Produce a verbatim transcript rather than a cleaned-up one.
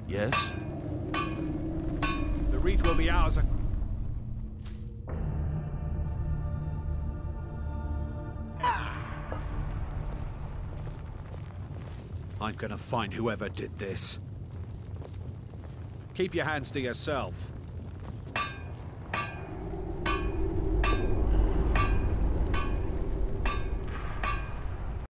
Yes? The reach will be ours. I'm gonna find whoever did this. Keep your hands to yourself.